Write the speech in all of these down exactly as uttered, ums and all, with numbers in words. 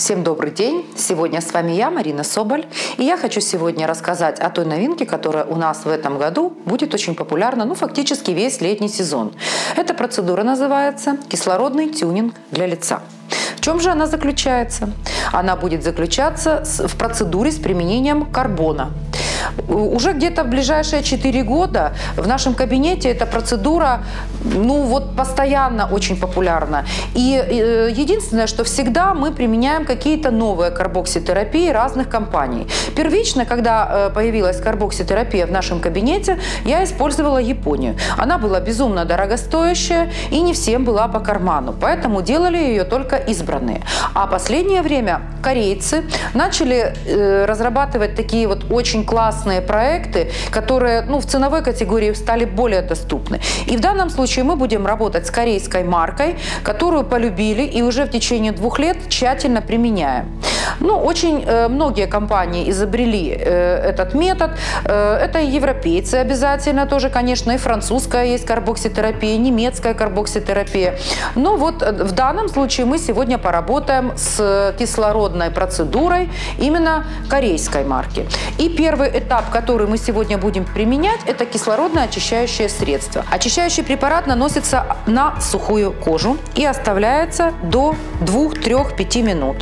Всем добрый день! Сегодня с вами я, Марина Соболь, и я хочу сегодня рассказать о той новинке, которая у нас в этом году будет очень популярна, ну, фактически весь летний сезон. Эта процедура называется кислородный тюнинг для лица. В чем же она заключается? Она будет заключаться в процедуре с применением карбона. Уже где-то в ближайшие четыре года в нашем кабинете эта процедура, ну вот, постоянно очень популярна. И единственное, что всегда мы применяем какие-то новые карбокситерапии разных компаний. Первично, когда появилась карбокситерапия в нашем кабинете, я использовала Японию. Она была безумно дорогостоящая и не всем была по карману, поэтому делали ее только избранные. А последнее время корейцы начали разрабатывать такие вот очень классные проекты, которые, ну, в ценовой категории стали более доступны. И в данном случае мы будем работать с корейской маркой, которую полюбили и уже в течение двух лет тщательно применяем. Ну, очень э, многие компании изобрели э, этот метод. Э, это и европейцы обязательно тоже, конечно, и французская есть карбокситерапия, немецкая карбокситерапия. Но вот в данном случае мы сегодня поработаем с кислородной процедурой именно корейской марки. И первый этап, который мы сегодня будем применять, это кислородное очищающее средство. Очищающий препарат наносится на сухую кожу и оставляется до двух-трёх-пяти минут.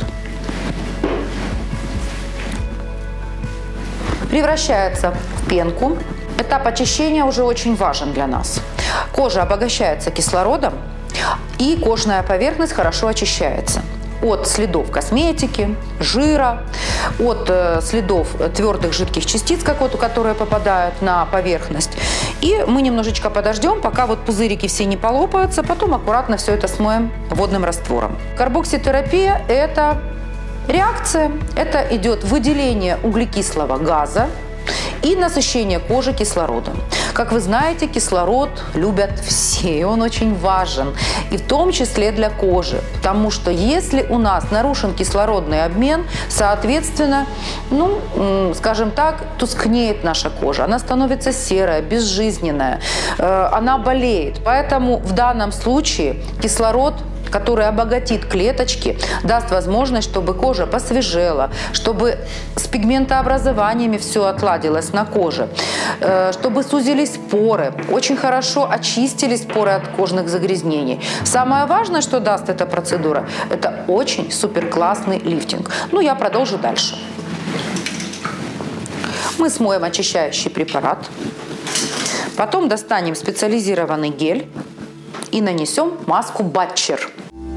Превращается в пенку. Этап очищения уже очень важен для нас. Кожа обогащается кислородом, и кожная поверхность хорошо очищается от следов косметики, жира, от э, следов твердых жидких частиц, как вот, которые попадают на поверхность. И мы немножечко подождем, пока вот пузырики все не полопаются, потом аккуратно все это смоем водным раствором. Карбокситерапия – это реакция. Это идет выделение углекислого газа и насыщение кожи кислородом. Как вы знаете, кислород любят все, и он очень важен, и в том числе для кожи, потому что если у нас нарушен кислородный обмен, соответственно, ну, скажем так, тускнеет наша кожа, она становится серая, безжизненная, она болеет. Поэтому в данном случае кислород, который обогатит клеточки, даст возможность, чтобы кожа посвежела, чтобы с пигментообразованиями все отладилось на коже, чтобы сузились поры, очень хорошо очистились поры от кожных загрязнений. Самое важное, что даст эта процедура, это очень супер классный лифтинг. Ну, я продолжу дальше. Мы смоем очищающий препарат, потом достанем специализированный гель и нанесем маску Батчер.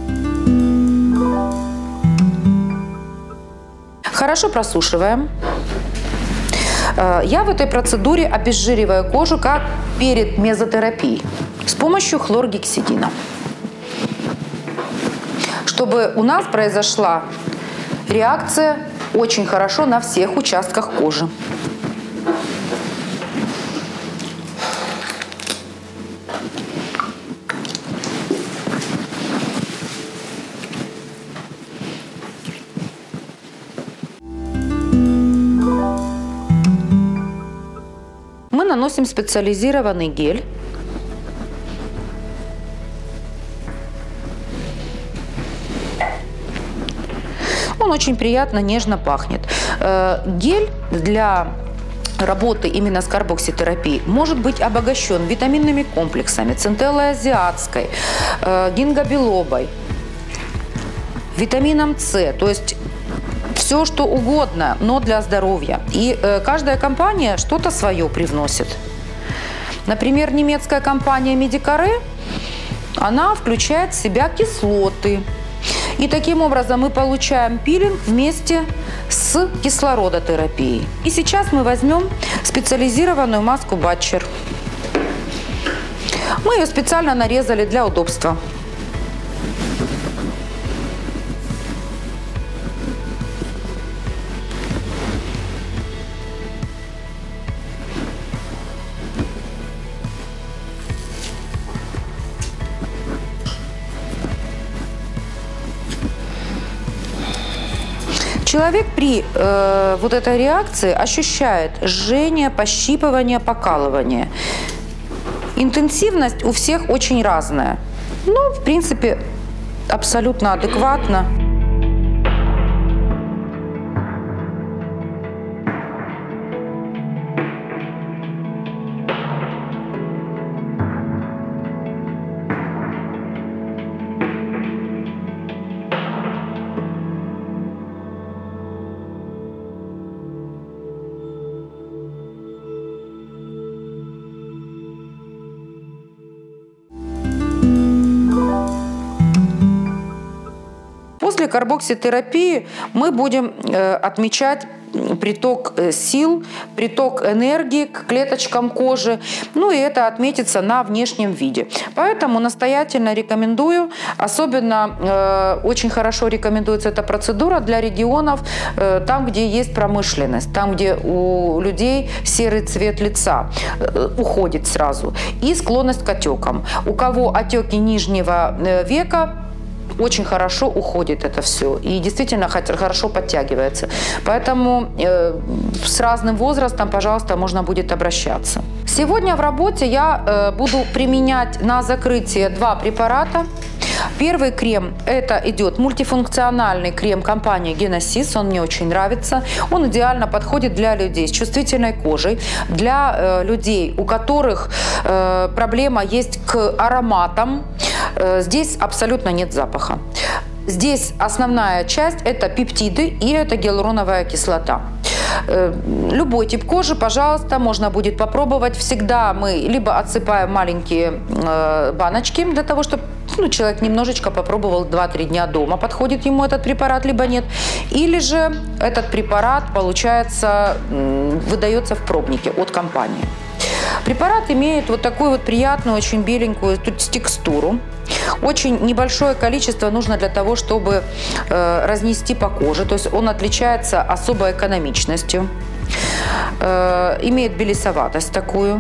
Хорошо просушиваем. Я в этой процедуре обезжириваю кожу, как перед мезотерапией, с помощью хлоргексидина, чтобы у нас произошла реакция очень хорошо на всех участках кожи. Мы наносим специализированный гель. Он очень приятно, нежно пахнет. Гель для работы именно с карбокситерапией может быть обогащен витаминными комплексами, центеллой азиатской, гингобилобой, витамином С, то есть все, что угодно, но для здоровья. И э, каждая компания что-то свое привносит. Например, немецкая компания Медикаре, она включает в себя кислоты. И таким образом мы получаем пилинг вместе с кислородотерапией. И сейчас мы возьмем специализированную маску Батчер. Мы ее специально нарезали для удобства. Человек при э, вот этой реакции ощущает жжение, пощипывание, покалывание. Интенсивность у всех очень разная. Ну, в принципе, абсолютно адекватно. После карбокситерапии мы будем отмечать приток сил, приток энергии к клеточкам кожи, ну и это отметится на внешнем виде. Поэтому настоятельно рекомендую, особенно э, очень хорошо рекомендуется эта процедура для регионов, э, там, где есть промышленность, там, где у людей серый цвет лица э, уходит сразу, и склонность к отекам. У кого отеки нижнего века, очень хорошо уходит это все и действительно хорошо подтягивается. Поэтому э, с разным возрастом, пожалуйста, можно будет обращаться. Сегодня в работе я э, буду применять на закрытие два препарата. Первый крем – это идет мультифункциональный крем компании Genesis, он мне очень нравится. Он идеально подходит для людей с чувствительной кожей, для э, людей, у которых э, проблема есть к ароматам. Э, здесь абсолютно нет запаха. Здесь основная часть – это пептиды и это гиалуроновая кислота. Любой тип кожи, пожалуйста, можно будет попробовать. Всегда мы либо отсыпаем маленькие баночки для того, чтобы ну, человек немножечко попробовал два-три дня дома, подходит ему этот препарат, либо нет. Или же этот препарат, получается, выдается в пробнике от компании. Препарат имеет вот такую вот приятную, очень беленькую тут текстуру. Очень небольшое количество нужно для того, чтобы э, разнести по коже. То есть он отличается особой экономичностью. Э, имеет белесоватость такую.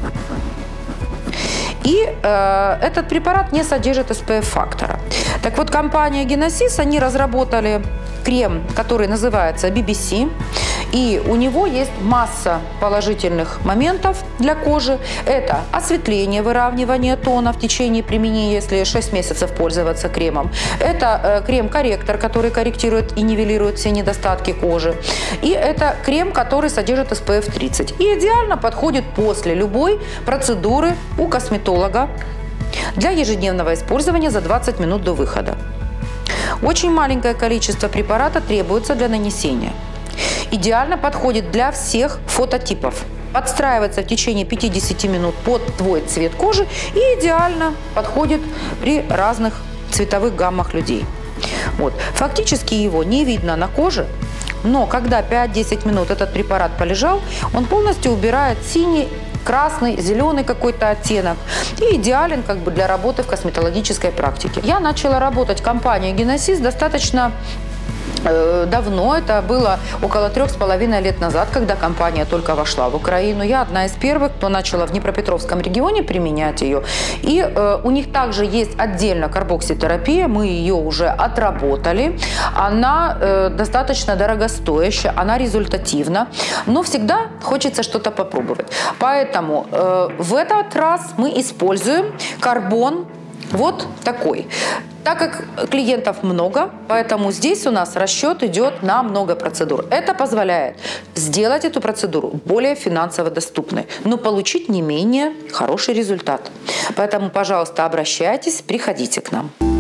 И э, этот препарат не содержит эс пэ эф-фактора. Так вот, компания Genesis, они разработали крем, который называется би би си. И у него есть масса положительных моментов для кожи. Это осветление, выравнивание тона в течение применения, если шесть месяцев пользоваться кремом. Это э, крем-корректор, который корректирует и нивелирует все недостатки кожи. И это крем, который содержит эс пэ эф тридцать. И идеально подходит после любой процедуры у косметолога для ежедневного использования за двадцать минут до выхода. Очень маленькое количество препарата требуется для нанесения. Идеально подходит для всех фототипов. Подстраивается в течение пятидесяти минут под твой цвет кожи и идеально подходит при разных цветовых гаммах людей. Вот. Фактически его не видно на коже, но когда пять-десять минут этот препарат полежал, он полностью убирает синий, красный, зеленый какой-то оттенок и идеален как бы для работы в косметологической практике. Я начала работать в компании Genesis достаточно давно, это было около трех с половиной лет назад, когда компания только вошла в Украину. Я одна из первых, кто начала в Днепропетровском регионе применять ее. И э, у них также есть отдельно карбокситерапия, мы ее уже отработали. Она э, достаточно дорогостоящая, она результативна, но всегда хочется что-то попробовать. Поэтому э, в этот раз мы используем карбон вот такой. Так как клиентов много, поэтому здесь у нас расчет идет на много процедур. Это позволяет сделать эту процедуру более финансово доступной, но получить не менее хороший результат. Поэтому, пожалуйста, обращайтесь, приходите к нам.